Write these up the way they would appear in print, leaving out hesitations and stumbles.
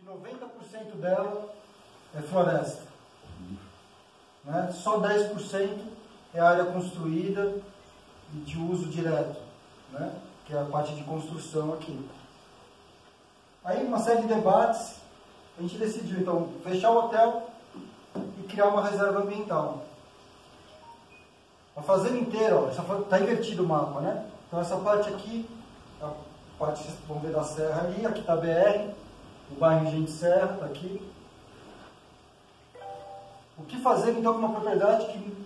que 90% dela é floresta. Né? Só 10% é área construída e de uso direto, né? Que é a parte de construção aqui. Aí, uma série de debates, a gente decidiu, então, fechar o hotel e criar uma reserva ambiental. A fazenda inteira, está invertido o mapa, né? Então, essa parte aqui, a parte, vocês vão ver da serra ali, aqui está a BR, o bairro Engenho de Serra, está aqui. O que fazer, então, com uma propriedade que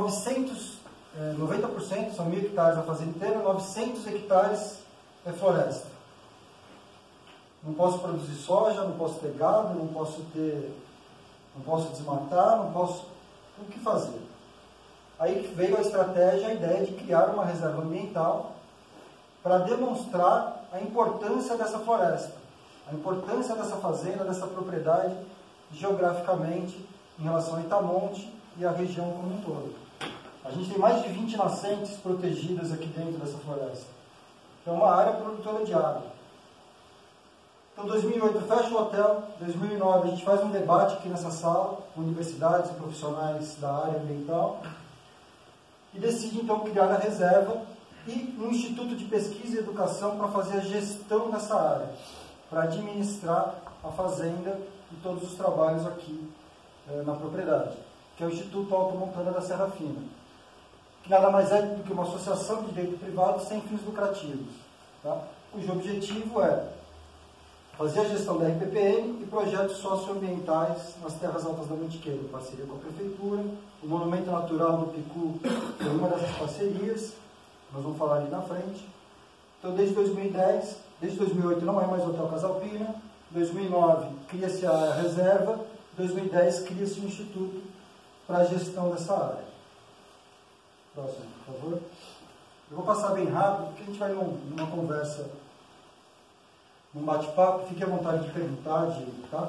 90%, são 1.000 hectares a fazenda inteira, 900 hectares é floresta. Não posso produzir soja, não posso ter gado, não posso desmatar, não posso... O que fazer? Aí veio a estratégia, a ideia de criar uma reserva ambiental para demonstrar a importância dessa floresta, a importância dessa fazenda, dessa propriedade, geograficamente, em relação a Itamonte e a região como um todo. A gente tem mais de 20 nascentes protegidas aqui dentro dessa floresta. Então, é uma área produtora de água. Então, 2008 fecha o hotel, 2009 a gente faz um debate aqui nessa sala, com universidades e profissionais da área ambiental, e decide então criar a reserva e um instituto de pesquisa e educação para fazer a gestão dessa área, para administrar a fazenda e todos os trabalhos aqui na propriedade, que é o Instituto Alto Montana da Serra Fina, que nada mais é do que uma associação de direito privado sem fins lucrativos, tá? Cujo objetivo é fazer a gestão da RPPN e projetos socioambientais nas terras altas da Mantiqueira, em parceria com a Prefeitura. O Monumento Natural do Picu é uma dessas parcerias, nós vamos falar ali na frente. Então, desde 2010, desde 2008 não é mais Hotel Casalpina, 2009 cria-se a reserva, 2010 cria-se um instituto para a gestão dessa área. Próximo, por favor. Eu vou passar bem rápido, porque a gente vai numa conversa, num bate-papo, fique à vontade de perguntar, tá?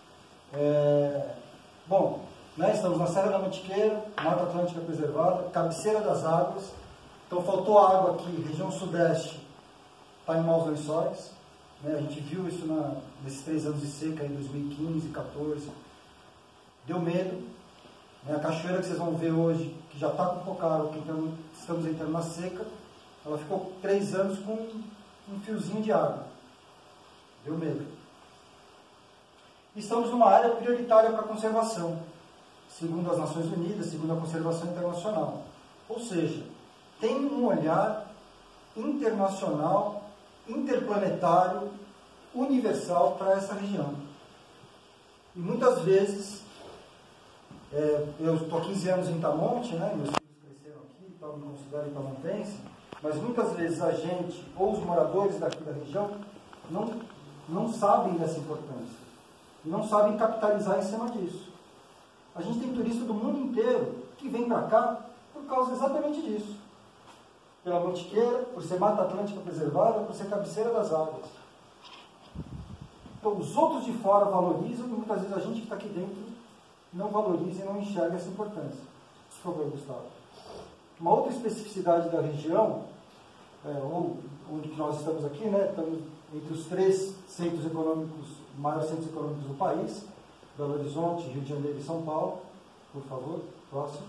Bom, né, estamos na Serra da Mantiqueira, Mata Atlântica Preservada, cabeceira das águas. Então faltou água aqui, região sudeste está em maus lençóis, né? A gente viu isso nesses 3 anos de seca, em 2015, 2014. Deu medo, né? A cachoeira que vocês vão ver hoje, que já está com pouca água, que estamos entrando na seca, ela ficou 3 anos com um fiozinho de água. Deu medo. Estamos numa área prioritária para a conservação, segundo as Nações Unidas, segundo a Conservação Internacional. Ou seja, tem um olhar internacional, interplanetário, universal para essa região. E muitas vezes, eu estou há 15 anos em Itamonte, né, meus filhos cresceram aqui, tal, me considero itamontense, mas muitas vezes a gente, ou os moradores daqui da região, não sabem dessa importância, e não sabem capitalizar em cima disso. A gente tem turista do mundo inteiro que vem para cá por causa exatamente disso. Pela Mantiqueira, por ser Mata Atlântica Preservada, por ser cabeceira das águas. Então, os outros de fora valorizam, e muitas vezes a gente que está aqui dentro não valoriza e não enxerga essa importância. Por favor, Gustavo. Uma outra especificidade da região, onde nós estamos aqui, né, estamos entre os 3 centros econômicos, maiores centros econômicos do país, Belo Horizonte, Rio de Janeiro e São Paulo. Por favor, próximo.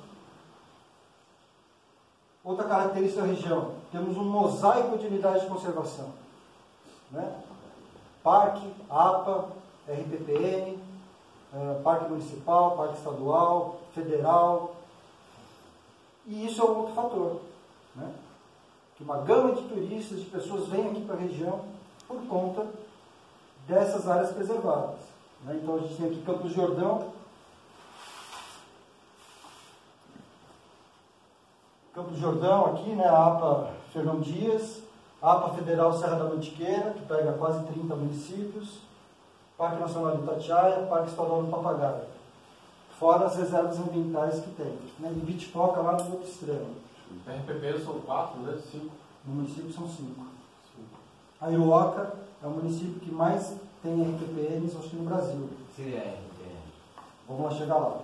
Outra característica da região, temos um mosaico de unidades de conservação, né? Parque, APA, RPPN, Parque Municipal, Parque Estadual, Federal. E isso é um outro fator, né? Que uma gama de turistas, de pessoas vêm aqui para a região por conta dessas áreas preservadas, né? Então a gente tem aqui Campos do Jordão, aqui, né, a APA Fernão Dias, a APA Federal Serra da Mantiqueira, que pega quase 30 municípios, Parque Nacional de Itatiaia, Parque Estadual do Papagaio, fora as reservas ambientais que tem, né, em Vitipoca, lá no outro extremo. RPP são 4, né? 5? No município são 5. A Iruoca é o município que mais tem RPPNs, acho que no Brasil. Seria RPPN. Vamos lá chegar lá.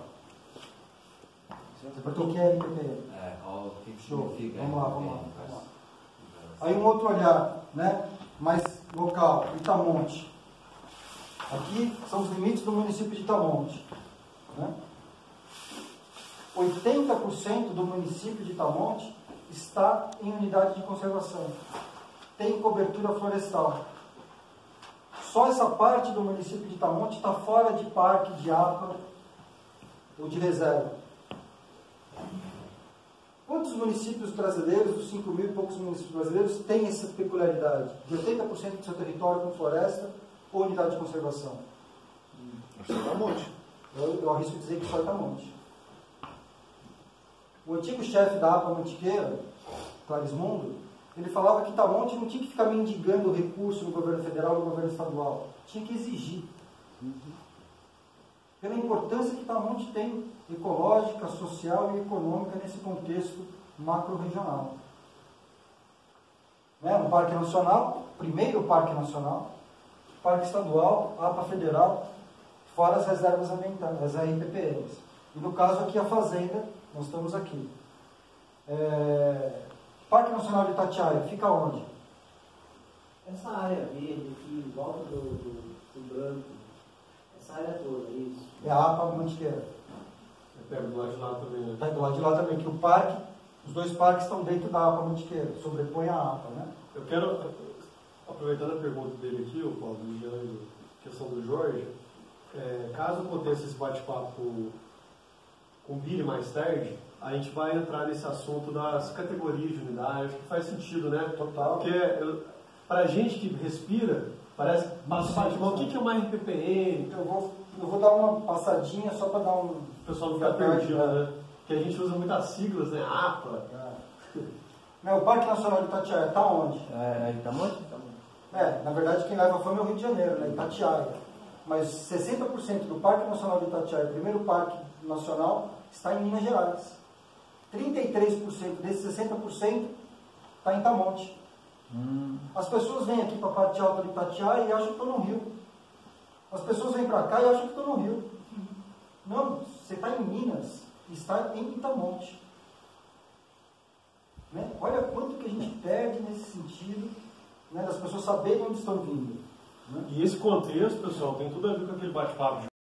Porque o que é RPPN? O que Show. significa? Vamos lá. Aí um outro olhar, né, mais local, Itamonte. Aqui são os limites do município de Itamonte. Né? 80% do município de Itamonte está em unidade de conservação. Tem cobertura florestal. Só essa parte do município de Itamonte está fora de parque, de APA ou de reserva. Quantos municípios brasileiros, dos 5 mil e poucos municípios brasileiros, têm essa peculiaridade? De 80% do seu território com floresta ou unidade de conservação? Acho que é Itamonte. Eu arrisco dizer que só Itamonte. O antigo chefe da APA Mantiqueira, Clarismundo, ele falava que Itamonte não tinha que ficar mendigando recurso no governo federal ou no governo estadual. Tinha que exigir. Pela importância que Itamonte tem ecológica, social e econômica nesse contexto macro-regional. Né? Um parque nacional, primeiro parque nacional, parque estadual, APA federal, fora as reservas ambientais, as RPPs. E no caso aqui a fazenda, nós estamos aqui. Parque Nacional de Itatiaia, fica onde? Essa área verde aqui, em volta do branco, essa área toda, isso. É a APA Mantiqueira. Pega do lado de lá também, né? Está do lado de lá também, que o parque, os dois parques estão dentro da APA Mantiqueira, sobrepõe a APA, né? Eu quero, aproveitando a pergunta dele aqui, o Paulo, a questão do Jorge, caso aconteça esse bate-papo com o Billy mais tarde, a gente vai entrar nesse assunto das categorias de unidade, acho que faz sentido, né? Total. Porque para a gente que respira, parece bate-mão, o que é uma RPPN? Eu vou dar uma passadinha só para dar um... O pessoal não fica perdido, né? Porque a gente usa muitas siglas, né? APA. O Parque Nacional de Itatiaia está onde? Itamonte? Na verdade quem leva a fama é o Rio de Janeiro, né? Itatiaia. Mas 60% do Parque Nacional de Itatiaia, o primeiro parque nacional, está em Minas Gerais. 33% desses 60% está em Itamonte. As pessoas vêm aqui para a parte alta de Itatiaia e acham que estão no Rio. As pessoas vêm para cá e acham que estão no Rio. Não, você está em Minas e está em Itamonte. Né? Olha quanto que a gente perde nesse sentido, né, das pessoas saberem onde estão vindo. Né? E esse contexto, pessoal, tem tudo a ver com aquele bate-papo